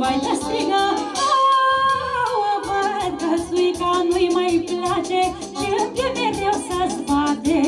vai da striga, văd că suica nu-i mai place și înche mereu să-ți bate.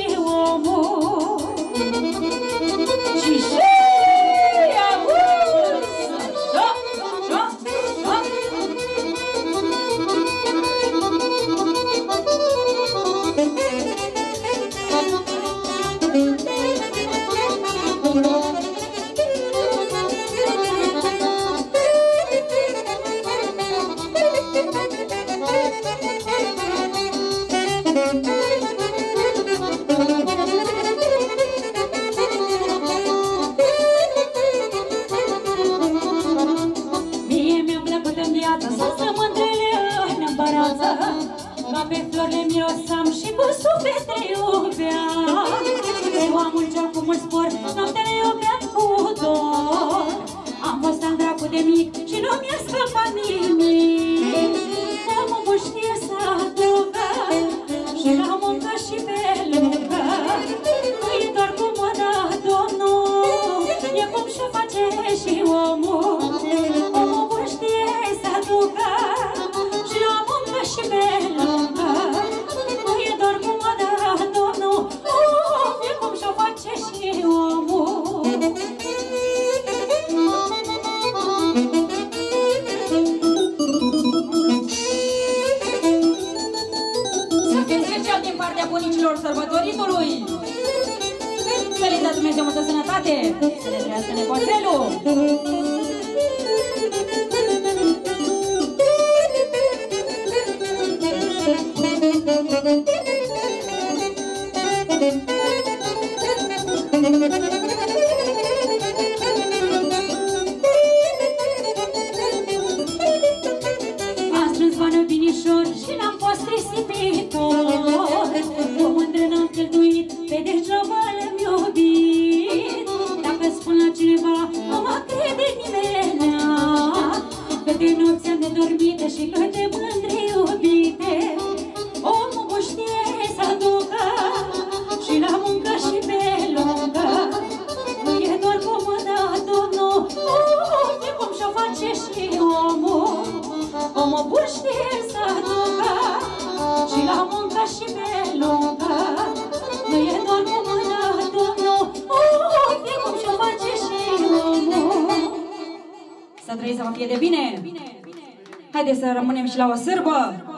Și cu mult spor, noaptele iubeam cu dor. Am fost al dracu de mic și nu mi-a scăpat nimic. Omul bun știe să aducă și la muncă și pe lungă. Nu-i doar cum o dă Domnul, e cum și-o face și omul. Omul bun știe să aducă și la muncă și pe lungă. Nu e doar cum o dă Domnul, e cum și-o face și omul. Să fiți special din partea bunicilor sărbătoritului. Să le dea Dumnezeu multă sănătate, să le trăiască nepoțelul. Am strâns bani binișor și n-am fost risipitor. O mândră n-am cheltuit, pe degeaba le-am iubit. Dacă spun la cineva, nu mă crede nimenea. Câte nopți am nedormite și câte mândre iubite. Omul bun știe să aducă și la muncă și pe lungă. Nu e doar cum o dă Domnul, e cum și-o face și omul. Omul bun știe să aducă și la muncă și pe lungă. Nu e doar cum o dă Domnul, e cum și-o face și omul. Să trăiți, să vă fie de bine! Haideți să rămânem și la o sârbă!